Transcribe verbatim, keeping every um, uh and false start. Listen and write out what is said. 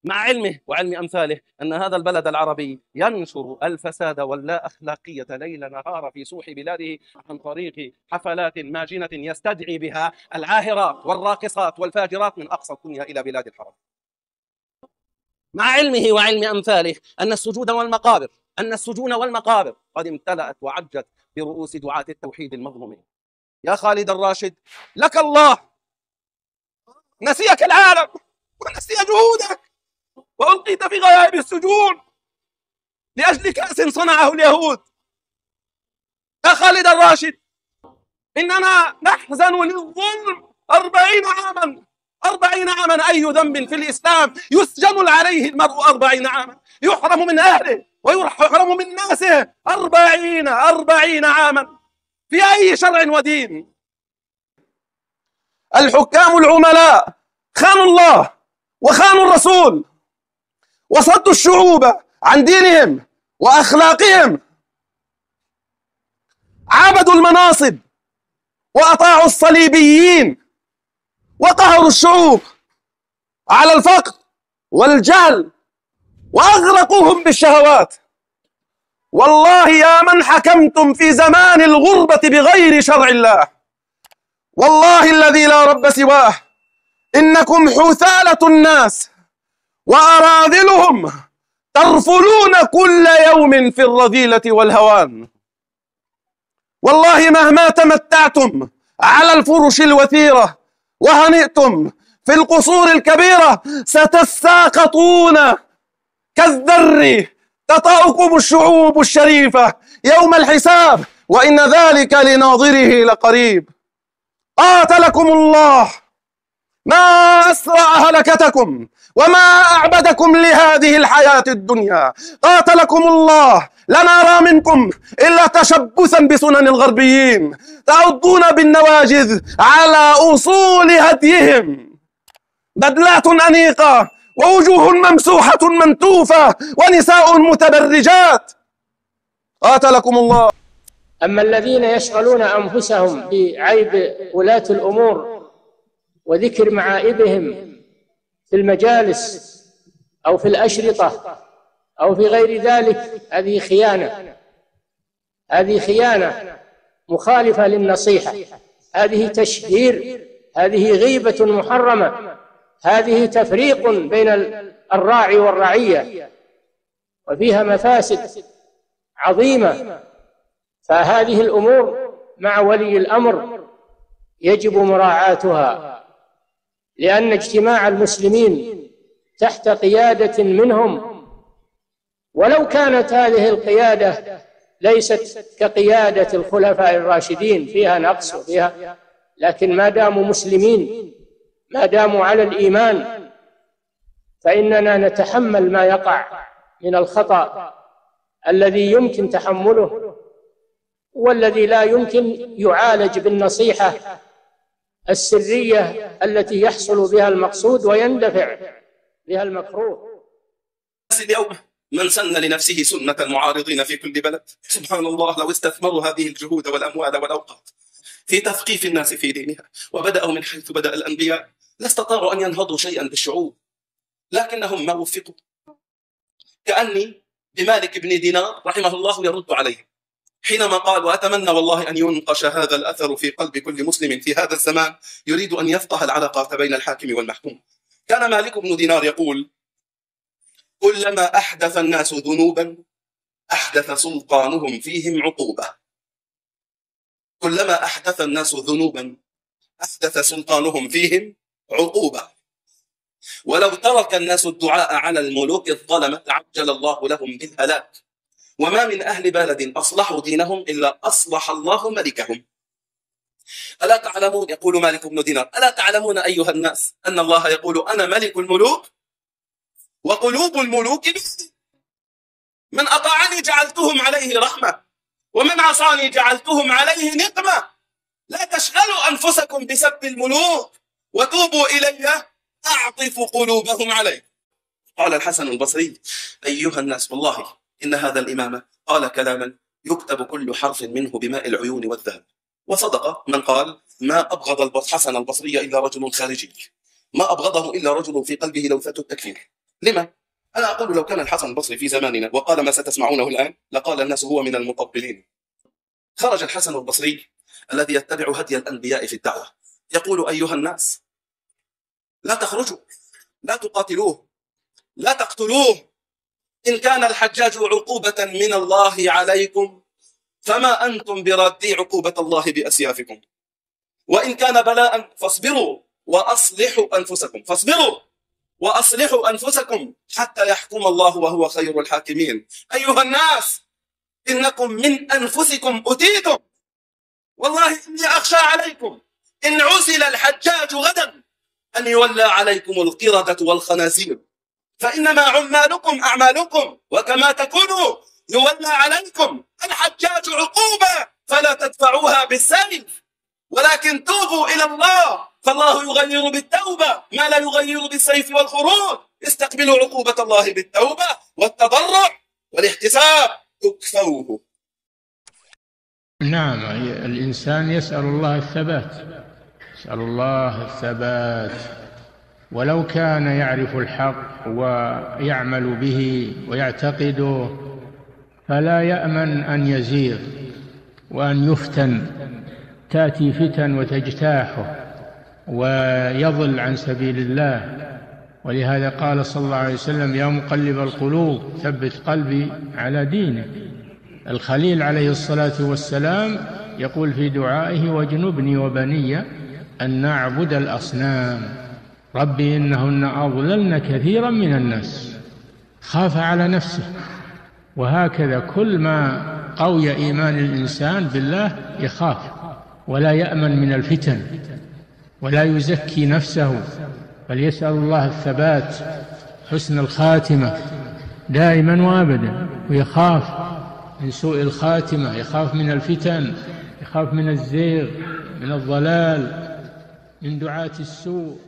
مع علمه وعلم أمثاله أن هذا البلد العربي ينشر الفساد واللا أخلاقية ليل نهار في سوح بلاده عن طريق حفلات ماجنة يستدعي بها العاهرات والراقصات والفاجرات من أقصى الدنيا إلى بلاد الحرم. مع علمه وعلم أمثاله أن السجود والمقابر أن السجون والمقابر قد امتلأت وعجت برؤوس دعاة التوحيد المظلومين. يا خالد الراشد، لك الله، نسيك العالم ونسي جهودك، وألقيت في غيائب السجون لأجل كأس صنعه اليهود. يا خالد الراشد، إننا نحزن للظلم أربعين عاما أربعين عاما أي ذنب في الإسلام يسجن عليه المرء أربعين عاما، يحرم من أهله ويحرم من ناسه أربعين أربعين عاما، في أي شرع ودين؟ الحكام العملاء خانوا الله وخانوا الرسول وصدوا الشعوب عن دينهم وأخلاقهم، عبدوا المناصب وأطاعوا الصليبيين وقهروا الشعوب على الفقر والجهل وأغرقوهم بالشهوات. والله يا من حكمتم في زمان الغربة بغير شرع الله، والله الذي لا رب سواه، إنكم حثالة الناس وأراذلهم ترفلون كل يوم في الرذيلة والهوان. والله مهما تمتعتم على الفرش الوثيرة وهنئتم في القصور الكبيرة ستساقطون كالذر تطأكم الشعوب الشريفة يوم الحساب، وإن ذلك لناظره لقريب. قاتلكم الله، ما أسرع هلكتكم وما أعبدكم لهذه الحياة الدنيا. قاتلكم الله، لا نرى منكم إلا تشبثا بسنن الغربيين، تعضون بالنواجذ على أصول هديهم، بدلات أنيقة ووجوه ممسوحة منتوفة ونساء متبرجات. قاتلكم الله. أما الذين يشغلون أنفسهم بعيب ولاة الأمور وذكر معائبهم في المجالس أو في الأشرطة أو في غير ذلك، هذه خيانة، هذه خيانة مخالفة للنصيحة، هذه تشهير، هذه غيبة محرمة، هذه تفريق بين الراعي والرعية وفيها مفاسد عظيمة. فهذه الأمور مع ولي الأمر يجب مراعاتها، لأن اجتماع المسلمين تحت قيادة منهم، ولو كانت هذه القيادة ليست كقيادة الخلفاء الراشدين فيها نقص وفيها، لكن ما داموا مسلمين، ما داموا على الإيمان، فإننا نتحمل ما يقع من الخطأ الذي يمكن تحمله والذي لا يمكن يعالج بالنصيحة السرية التي يحصل بها المقصود ويندفع بها المكروه. اليوم من سن لنفسه سنة المعارضين في كل بلد، سبحان الله، لو استثمروا هذه الجهود والأموال والأوقات في تثقيف الناس في دينها وبدأوا من حيث بدأ الأنبياء لاستطاعوا أن ينهضوا شيئا بالشعوب، لكنهم ما وفقوا. كأني بمالك بن دينار رحمه الله يرد عليه حينما قال: وأتمنى والله أن ينقش هذا الأثر في قلب كل مسلم في هذا الزمان يريد أن يفقه العلاقات بين الحاكم والمحكوم. كان مالك بن دينار يقول: كلما أحدث الناس ذنوبا أحدث سلطانهم فيهم عقوبة. كلما أحدث الناس ذنوبا أحدث سلطانهم فيهم عقوبة. ولو ترك الناس الدعاء على الملوك الظلمة عجل الله لهم بالهلاك. وما من أهل بلد أصلحوا دينهم إلا أصلح الله ملكهم. ألا تعلمون، يقول مالك بن دينار، ألا تعلمون أيها الناس أن الله يقول: أنا ملك الملوك وقلوب الملوك بيدي، من أطاعني جعلتهم عليه رحمة ومن عصاني جعلتهم عليه نقمة. لا تشغلوا أنفسكم بسب الملوك وتوبوا إلي أعطف قلوبهم عليه. قال الحسن البصري: أيها الناس، والله إن هذا الإمام قال كلاما يكتب كل حرف منه بماء العيون والذهب. وصدق من قال: ما أبغض الحسن البصري إلا رجل خارجي، ما أبغضه إلا رجل في قلبه لوثة التكفير. لما؟ أنا أقول لو كان الحسن البصري في زماننا وقال ما ستسمعونه الآن لقال الناس هو من المطبلين. خرج الحسن البصري الذي يتبع هدي الأنبياء في الدعوة يقول أيها الناس لا تخرجوا، لا تقاتلوه، لا تقتلوه، إن كان الحجاج عقوبة من الله عليكم فما أنتم برادي عقوبة الله بأسيافكم، وإن كان بلاء فاصبروا وأصلحوا أنفسكم، فاصبروا وأصلحوا أنفسكم حتى يحكم الله وهو خير الحاكمين. أيها الناس إنكم من أنفسكم أتيتم، والله إني أخشى عليكم إن عزل الحجاج غدا أن يولى عليكم القردة والخنازير، فإنما عمالكم أعمالكم، وكما تكونوا يولى عليكم الحجاج عقوبة فلا تدفعوها بالسيف، ولكن توبوا إلى الله فالله يغير بالتوبة ما لا يغير بالسيف والخروج. استقبلوا عقوبة الله بالتوبة والتضرع والاحتساب تكفوه. نعم، الإنسان يسأل الله الثبات، يسأل الله الثبات، ولو كان يعرف الحق ويعمل به ويعتقده فلا يأمن أن يزيغ وأن يفتن، تأتي فتن وتجتاحه ويضل عن سبيل الله. ولهذا قال صلى الله عليه وسلم يا مقلب القلوب ثبت قلبي على دينك. الخليل عليه الصلاة والسلام يقول في دعائه واجنبني وبني أن نعبد الأصنام، ربي إنهن أضللن كثيرا من الناس. خاف على نفسه، وهكذا كل ما قوي إيمان الإنسان بالله يخاف ولا يأمن من الفتن ولا يزكي نفسه، بل يسأل الله الثبات حسن الخاتمة دائما وابدا، ويخاف من سوء الخاتمة، يخاف من الفتن، يخاف من الزيغ، من الضلال، من دعاة السوء.